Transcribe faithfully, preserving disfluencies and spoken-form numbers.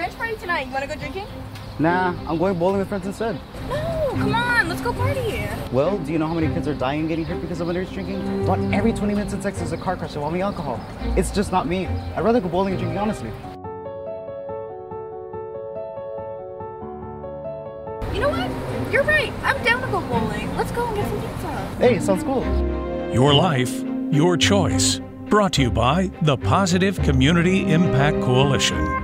Underage party tonight. You want to go drinking? Nah, I'm going bowling with friends instead. No, come on, let's go party. Well, do you know how many kids are dying and getting hurt because of underage drinking? About every twenty minutes in Texas, there's a car crash involving alcohol. It's just not me. I'd rather go bowling and drinking, honestly. You know what? You're right. I'm down to go bowling. Let's go and get some pizza. Hey, sounds cool. Your life, your choice. Brought to you by the Positive Community Impact Coalition.